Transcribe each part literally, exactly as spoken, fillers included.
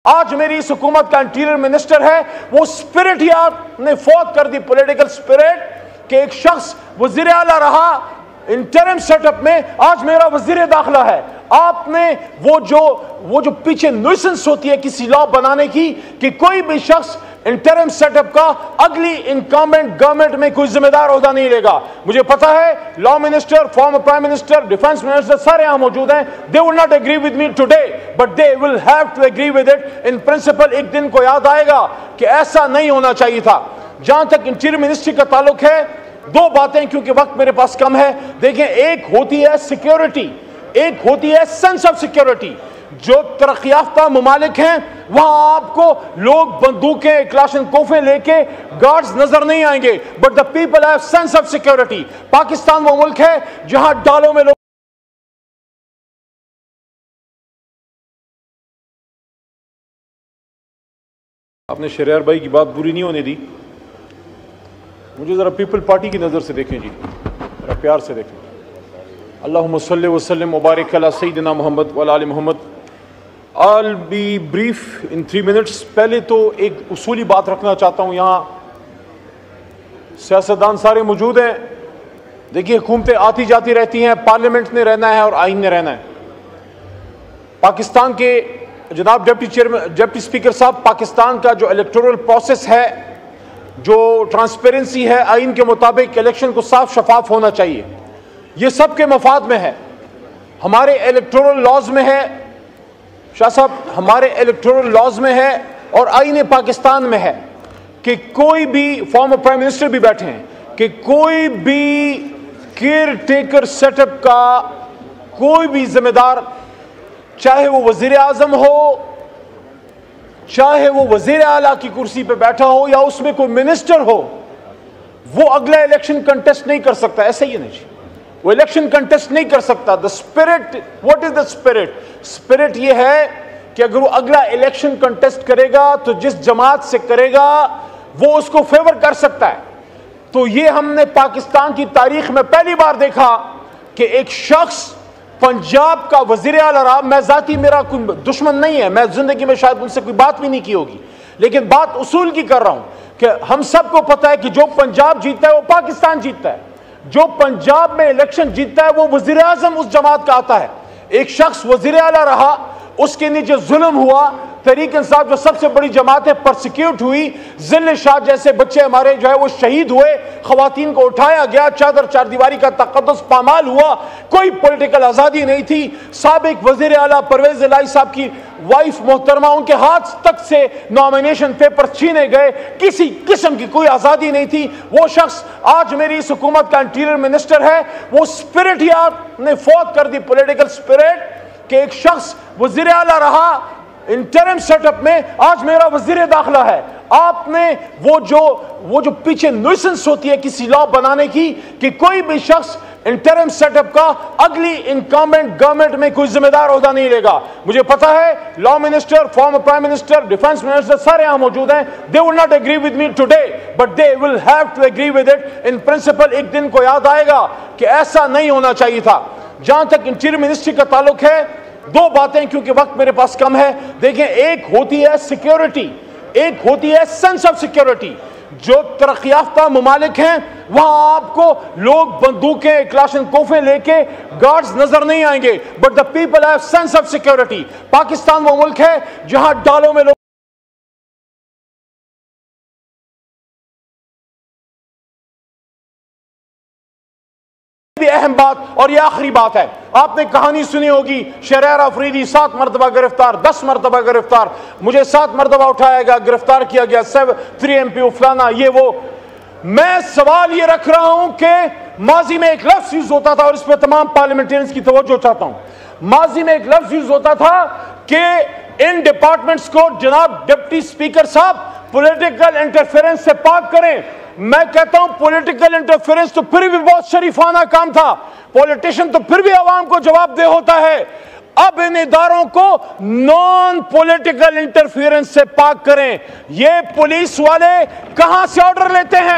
آج میری اس حکومت کا انٹیریئر منسٹر ہے، وہ سپیرٹ ہی آپ نے فوت کر دی، پولیٹیکل سپیرٹ، کہ ایک شخص وزیر اعلیٰ رہا انٹرم سیٹ اپ میں، آج میرا وزیر داخلہ ہے۔ آپ نے وہ جو وہ جو پیچھے نویسنس ہوتی ہے کسی لا بنانے کی کہ کوئی بھی شخص انٹرم سیٹ اپ کا اگلی انکمبنٹ گورنمنٹ میں کوئی ذمہ دار عہدہ نہیں لے گا۔ مجھے پتا ہے law minister, former prime minister, defence minister سارے یہاں موجود ہیں۔ they will not agree with me today but they will have to agree with it in principle۔ ایک دن کو یاد آئے گا کہ ایسا نہیں ہونا چاہیے تھا۔ جہاں تک انٹیریئر منسٹری کا تعلق ہے، دو باتیں کیونکہ وقت میرے پاس کم ہے، دیکھیں، ایک ہوتی ہے سیکیورٹی، ایک ہوتی ہے سینس آف سیکیورٹی۔ جو ترقی یافتہ ممالک ہیں وہاں آپ کو لوگ بندوقیں، کلاشن کوفیں لے کے گارڈز نظر نہیں آئیں گے، but the people have sense of security. Pakistan وہ ملک ہے جہاں ڈالوں میں لوگ آپ نے شہریار بھائی کی بات بری نہیں ہونے دی، مجھے ذرا پیپل پارٹی کی نظر سے دیکھیں جی، ذرا پیار سے دیکھیں۔ اللہم صلی وسلم مبارک علی سیدنا محمد وعلی آل محمد۔ I'll be brief in three minutes۔ پہلے تو ایک اصولی بات رکھنا چاہتا ہوں، یہاں سیاستدان سارے موجود ہیں۔ دیکھیے، حکومتیں آتی جاتی رہتی ہیں، پارلیمنٹ نے رہنا ہے اور آئین نے رہنا ہے۔ پاکستان کے جناب ڈپٹی چیئرمین، ڈپٹی اسپیکر صاحب، پاکستان کا جو الیکٹورل پروسیس ہے، جو ٹرانسپیرنسی ہے، آئین کے مطابق الیکشن کو صاف شفاف ہونا چاہیے۔ یہ سب کے مفاد میں ہے، ہمارے الیکٹورل لاز میں ہے شاہ صاحب، ہمارے الیکٹورل لاز میں ہے اور آئین پاکستان میں ہے کہ کوئی بھی، فارمر پرائم منسٹر بھی بیٹھے ہیں، کہ کوئی بھی کیئر ٹیکر سیٹ اپ کا کوئی بھی ذمہ دار، چاہے وہ وزیر اعظم ہو، چاہے وہ وزیر اعلیٰ کی کرسی پہ بیٹھا ہو یا اس میں کوئی منسٹر ہو، وہ اگلا الیکشن کنٹیسٹ نہیں کر سکتا۔ ایسا ہی نہیں جی، وہ الیکشن کنٹیسٹ نہیں کر سکتا۔ The spirit, what is the spirit? Spirit یہ ہے کہ اگر وہ اگلا الیکشن کنٹیسٹ کرے گا تو جس جماعت سے کرے گا وہ اس کو فیور کر سکتا ہے۔ تو یہ ہم نے پاکستان کی تاریخ میں پہلی بار دیکھا کہ ایک شخص پنجاب کا وزیر اعلیٰ رہا۔ میں ذاتی، میرا کوئی دشمن نہیں ہے، میں زندگی میں شاید ان سے کوئی بات بھی نہیں کی ہوگی، لیکن بات اصول کی کر رہا ہوں کہ ہم سب کو پتا ہے کہ جو پنجاب جیتا ہے وہ پاکستان جیتا ہے۔ جو پنجاب میں الیکشن جیتا ہے وہ وزیر اعظم اس جماعت کا آتا ہے۔ ایک شخص وزیر اعلیٰ رہا، اس کے نیچے ظلم ہوا، تحریک انصاف جو سب سے بڑی جماعت ہے پرسیکیوٹ ہوئی، ذل شاہ جیسے بچے ہمارے جو ہے وہ شہید ہوئے، خواتین کو اٹھایا گیا، چادر چار دیواری کا تقدس پامال ہوا، کوئی پولیٹیکل آزادی نہیں تھی۔ سابق وزیر اعلیٰ پرویز الہی صاحب کی وائف محترمہ، ان کے ہاتھ تک سے نامینیشن پیپر چھینے گئے، کسی قسم کی کوئی آزادی نہیں تھی۔ وہ شخص آج میری اس حکومت کا انٹیریئر منسٹر ہے، وہ سپیرٹ ہی آپ نے فوت کر دی، پولیٹیکل سپیرٹ، کہ ایک شخص وزیر اعلیٰ رہا انٹرم سیٹ اپ میں، آج میرا وزیر داخلہ ہے۔ آپ نے وہ جو وہ جو پیچھے نویسنس ہوتی ہے کسی لا بنانے کی کہ کوئی بھی شخص انٹرم سیٹ اپ کا اگلی انکمبنٹ گورنمنٹ میں کوئی ذمہ دار عہدہ نہیں لے گا۔ مجھے پتا ہے law minister, former prime minister, defence minister سارے یہاں موجود ہیں۔ they will not agree with me today but they will have to agree with it in principle۔ ایک دن کو یاد آئے گا کہ ایسا نہیں ہونا چاہیے تھا۔ جہاں تک انٹیریئر منسٹری کا تعلق ہے، دو باتیں کیونکہ وقت میرے پاس کم ہے، دیکھیں، ایک ہوتی ہے سیکیورٹی، ایک ہوتی ہے سینس آف سیکیورٹی۔ جو ترقی یافتہ ممالک ہیں وہاں آپ کو لوگ بندوقیں، کلاشن کوفیں لے کے گارڈز نظر نہیں آئیں گے، but the people have sense of security. Pakistan وہ ملک ہے جہاں ڈالوں میں لوگ اہم بات، اور یہ آخری بات ہے، آپ نے کہانی سنی ہوگی، شہریار آفریدی سات مرتبہ گرفتار، دس مرتبہ گرفتار، مجھے سات مرتبہ اٹھایا گیا، گرفتار کیا گیا، سیو تھری ایم پی فلانا یہ وہ۔ میں سوال یہ رکھ رہا ہوں کہ ماضی میں ایک لفظ یوز ہوتا تھا، اور اس پہ تمام پارلیمنٹرینز کی توجہ چاہتا ہوں، ماضی میں ایک لفظ یوز ہوتا تھا کہ ان ڈپارٹمنٹس کو جناب ڈپٹی اسپیکر صاحب پولیٹیکل انٹرفیرنس سے پاک کریں۔ میں کہتا ہوں پولیٹیکل انٹرفیرنس تو پھر بھی بہت شریفانہ کام تھا، پولیٹیشن تو پھر بھی عوام کو جواب دہ ہوتا ہے۔ اب ان اداروں کو نان پولیٹیکل انٹرفیرنس سے پاک کریں۔ یہ پولیس والے کہاں سے آرڈر لیتے ہیں؟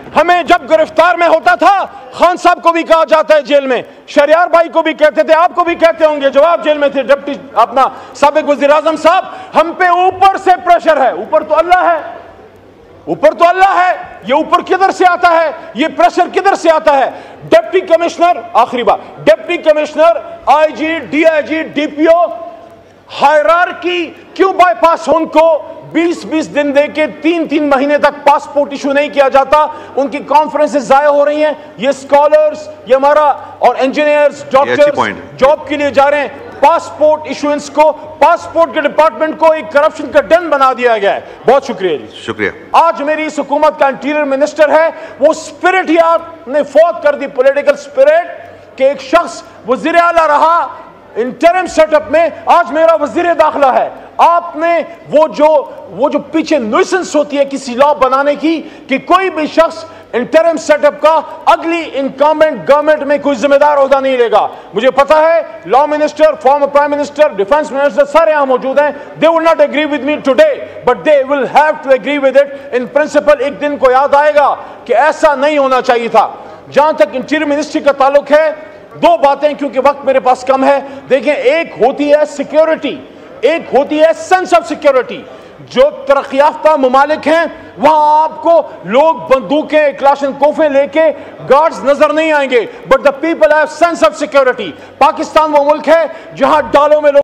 ہمیں جب گرفتار میں ہوتا تھا خان صاحب کو بھی کہا جاتا ہے جیل میں, شہریار بھائی کو بھی کہتے تھے, آپ کو بھی کہتے ہوں گے, جواب جیل میں تھے ڈپٹی اپنا سابق وزیر اعظم صاحب. ہم پہ اوپر سے پریشر ہے, اوپر تو اللہ ہے, اوپر تو اللہ ہے, یہ اوپر کدھر سے آتا ہے, یہ پریشر کدھر سے آتا ہے؟ ڈپٹی کمشنر, آخری بات, deputy commissioner, I G, D I G, D P O, hierarchy کیوں بائی پاس ان کو بیس بیس دن دے کے تین تین مہینے تک پاسپورٹ ایشو نہیں کیا جاتا؟ ان کی کانفرنسز ضائع ہو رہی ہیں. یہ سکالرز, یہ ہمارا اور انجینئرز, ڈاکٹرز جاب کے لیے جا رہے ہیں. پاسپورٹ ایشوئنس کو, پاسپورٹ کے ڈپارٹمنٹ کو ایک کرپشن کا ڈن بنا دیا گیا ہے. بہت شکریہ جی, شکریہ. آج میری اس حکومت کا انٹیریئر منسٹر ہے, وہ سپرٹ ہی آپ نے فوت کر دی, پولیٹیکل سپرٹ, کہ ایک شخص وزیر اعلیٰ رہا انٹرم سیٹ اپ میں, آج میرا وزیر داخلہ ہے. آپ نے وہ جو وہ جو پیچھے نویسنس ہوتی ہے کسی لا بنانے کی کہ کوئی بھی شخص انٹرم سیٹ اپ کا اگلی انکمبنٹ گورنمنٹ میں کوئی ذمہ دار عہدہ نہیں لے گا. مجھے پتا ہے law minister, former prime minister, defence minister سارے یہاں موجود ہیں. They will not agree with me today but they will have to agree with it in principle. ایک دن کو یاد آئے گا کہ ایسا نہیں ہونا چاہیے تھا. جہاں تک انٹیریئر منسٹری کا تعلق ہے, دو باتیں, کیونکہ وقت میرے پاس کم ہے. دیکھیں, ایک ہوتی ہے سیکیورٹی, ایک ہوتی ہے سینس آف سیکیورٹی. جو ترقی یافتہ ممالک ہیں وہاں آپ کو لوگ بندوقیں, کلاشن کوفیں لے کے گارڈز نظر نہیں آئیں گے, but the people have sense of security. Pakistan وہ ملک ہے جہاں ڈالوں میں لوگ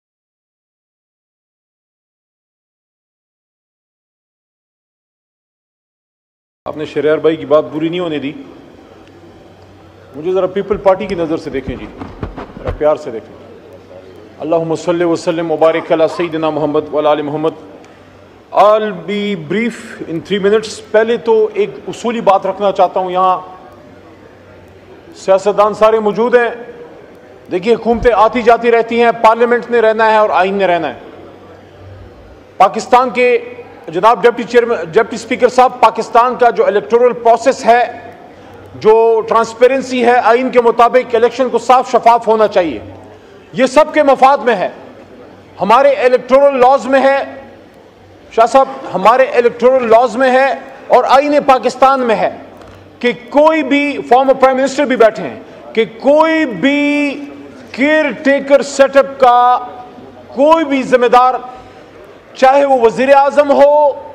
آپ نے شہریار بھائی کی بات بری نہیں ہونے دی. مجھے ذرا پیپل پارٹی کی نظر سے دیکھیں جی, ذرا پیار سے دیکھیں. اللہم صلی وسلم مبارک علی سیدنا محمد وعلی آل محمد. I'll be brief in three minutes. پہلے تو ایک اصولی بات رکھنا چاہتا ہوں, یہاں سیاستدان سارے موجود ہیں. دیکھیے, حکومتیں آتی جاتی رہتی ہیں, پارلیمنٹ نے رہنا ہے اور آئین نے رہنا ہے. پاکستان کے جناب ڈپٹی چیئرمین, ڈپٹی اسپیکر صاحب, پاکستان کا جو الیکٹورل پروسیس ہے, جو ٹرانسپیرنسی ہے, آئین کے مطابق الیکشن کو صاف شفاف ہونا چاہیے. یہ سب کے مفاد میں ہے, ہمارے الیکٹورل لاز میں ہے شاہ صاحب, ہمارے الیکٹورل لاز میں ہے اور آئین پاکستان میں ہے کہ کوئی بھی, فارمر پرائم منسٹر بھی بیٹھے ہیں, کہ کوئی بھی کیئر ٹیکر سیٹ اپ کا کوئی بھی ذمہ دار, چاہے وہ وزیر اعظم ہو,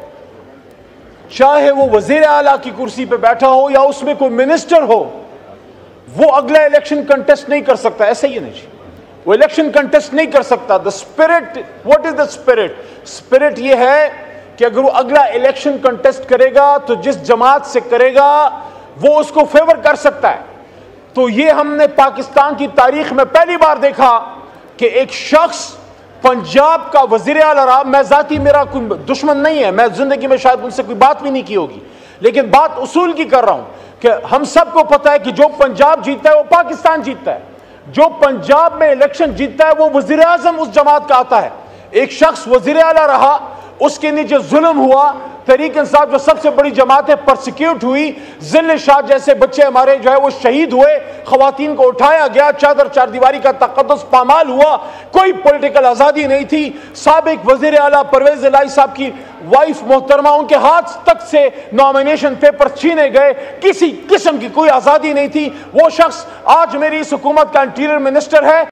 چاہے وہ وزیر اعلیٰ کی کرسی پہ بیٹھا ہو, یا اس میں کوئی منسٹر ہو, وہ اگلا الیکشن کنٹیسٹ نہیں کر سکتا. ایسا ہی نہیں جی, وہ الیکشن کنٹیسٹ نہیں کر سکتا. The spirit, what is the spirit? Spirit یہ ہے کہ اگر وہ اگلا الیکشن کنٹیسٹ کرے گا تو جس جماعت سے کرے گا وہ اس کو فیور کر سکتا ہے. تو یہ ہم نے پاکستان کی تاریخ میں پہلی بار دیکھا کہ ایک شخص پنجاب کا وزیر اعلیٰ رہا. میں ذاتی, میرا کوئی دشمن نہیں ہے, میں زندگی میں شاید ان سے کوئی بات بھی نہیں کی ہوگی, لیکن بات اصول کی کر رہا ہوں کہ ہم سب کو پتا ہے کہ جو پنجاب جیتا ہے وہ پاکستان جیتتا ہے. جو پنجاب میں الیکشن جیتتا ہے وہ وزیر اعظم اس جماعت کا آتا ہے. ایک شخص وزیر اعلیٰ رہا, اس کے نیچے ظلم ہوا, تحریک انصاف جو سب سے بڑی جماعت ہے پرسیکیوٹ ہوئی, ذل شاہ جیسے بچے ہمارے جو ہے وہ شہید ہوئے, خواتین کو اٹھایا گیا, چادر چار دیواری کا تقدس پامال ہوا, کوئی پولیٹیکل آزادی نہیں تھی. سابق وزیر اعلیٰ پرویز الہی صاحب کی وائف محترمہ, ان کے ہاتھ تک سے نامینیشن پیپر چھینے گئے, کسی قسم کی کوئی آزادی نہیں تھی. وہ شخص آج میری اس حکومت کا انٹیریئر منسٹر ہے.